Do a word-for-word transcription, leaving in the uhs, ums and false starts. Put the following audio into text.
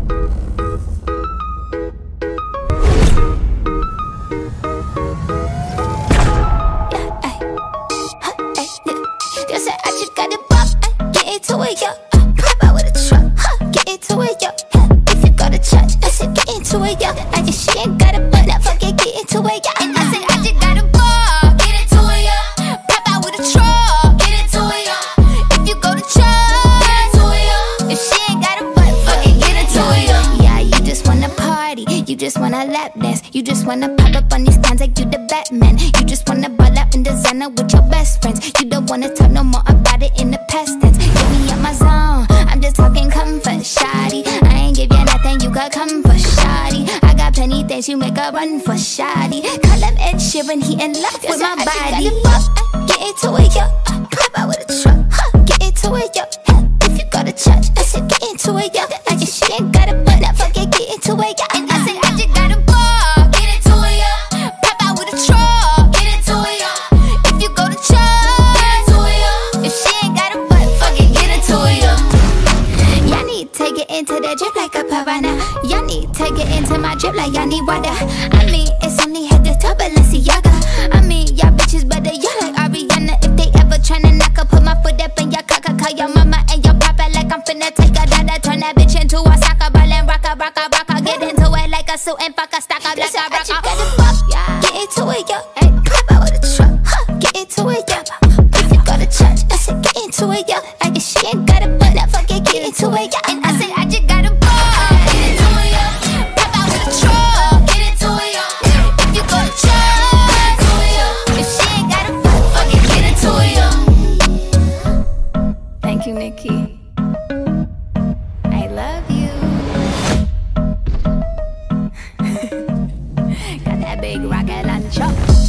You said I just got it pop, get into it, yo. Pop out with a truck, huh? Get into it, yo. If you go to church, I said get into it, yo. I just she ain't got a butt, now forget get into it, yo. And I said I just got a ball, get into it, yo. Pop out with a truck, get into it, yo. If you go to church, get into it, yo. If she ain't got a butt, forget get into it, yo. Yeah, you just wanna party, you just wanna lap dance, you just wanna pop up on these cans like you the Batman. You just wanna ball out in designer with your best friends. You don't wanna talk no more about it in the past tense. Get me out my zone, I'm just talking comfort, shawty. I ain't give you nothing, you could come for shawty. I got plenty things, you make a run for shawty. Call him Ed Sheeran, he in love with my body. Get into it, yo. Pop out with a truck, huh? Get into it, yo. If you go to church, I said get into it, yo. I just she ain't got a butt, now forget get into it, yo. And I said I just got a ball, get into it, yo. Pop out with a truck, get into it, yo. If you go to church, get into it, yo. If she ain't got a butt, fucking get into it, yo. Y'all need to get into the drip like a piranha. Y'all need to get into my drip like y'all need water. I mean, it's only head to toe, Balenciaga. I mean, y'all bitches better, y'all like Ariana. If they ever tryna knock up, put my foot up in your cocker. Call your mama and your papa like I'm finna take a dada. Turn that bitch into a soccer ball and rock a, rock a, rock a. Get into it like a suit and fuck a stock up like a rock a. Get into it, yo. Hey, pop out with a truck, huh? Get into it, yo. If you go to church, I said get into it, yo. I guess she ain't got a butt, now forget get into it, yo. And I said I just got a ball, get into it, yo. Pop out with a truck, get into it, yo. If you go to church, get into it, yo. If she ain't got a butt, forget get into it, yo. Thank you, Nikki. I love you. Got that big rocket launcher.